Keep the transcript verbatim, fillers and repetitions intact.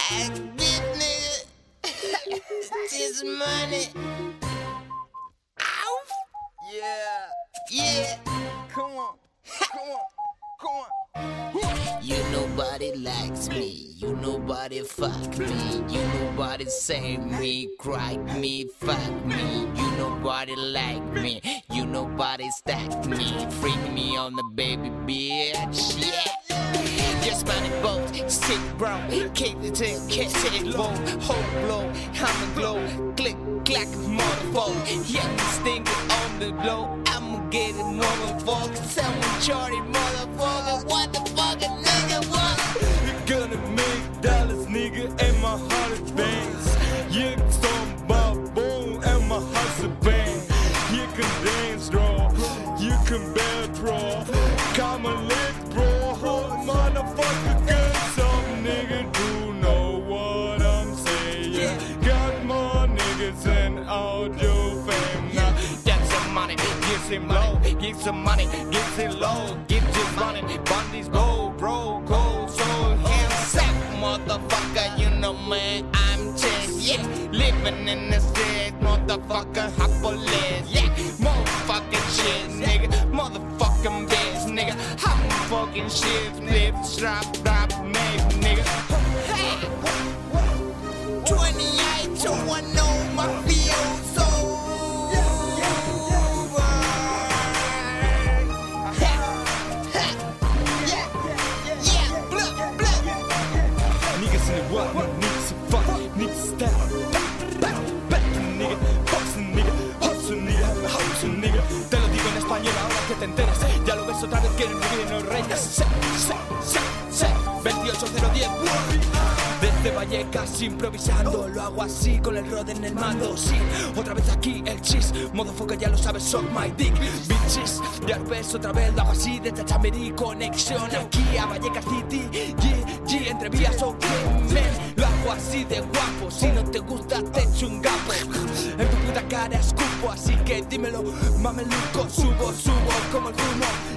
I get nigga. This money. Ow. Yeah. Yeah. Come on. Come on. Come on. You nobody likes me, you nobody fuck me, you nobody say me, cry me, fuck me, you nobody like me, you nobody stack me, freak me on the baby bitch, yeah. Just money boat, stick bro, kick the tail, catch it low, hold blow, I'm a glow, click, clack, motherfucker, yeah, sting it on the blow, I'ma get it, motherfucker, someone charty, motherfucker, what the fuck, nigga, what? You're gonna make dollars, nigga, and my heart is bangs. You some boom, and my heart's a bang. You can dance, bro, you can bear, bro, come on, lit, bro, motherfucker, good some nigga do know what I'm saying. Got more niggas and audio fame now. Get some money, get some low, get some money, get some low, get your money, bundies blow, bro, go so hands up, motherfucker, you know man, I'm just, yeah, living in the street, motherfucker, hoppolice, yeah, motherfucking shit, nigga, motherfucking bitch, nigga, I'm fucking shit, flip, strap, drop, make, nigga, hey, twenty-eight to one, oh, my fioso. Niggas in the world, niggas in fuck, niggas style, back, back, nigga, boxing nigga, hustle nigga, hustle nigga. Te lo digo en español ahora que te enteras, ya lo ves otra vez, quieren vivir en los reyes. Se, se, se, se, veintiocho cero diez. Desde Vallecas improvisando, lo hago así con el rod en el mando. Sí, otra vez aquí el cheese, motherfucker ya lo sabes, son my dick, bitches. Ya lo ves otra vez, lo hago así desde Chamberí, conexión aquí a Vallecas City. G, G, entre vías, ok, man, lo hago así de guapo. Si no te gusta te echo un gapo, en tu puta cara escupo, así que dímelo, mameluco, subo, subo como el humo.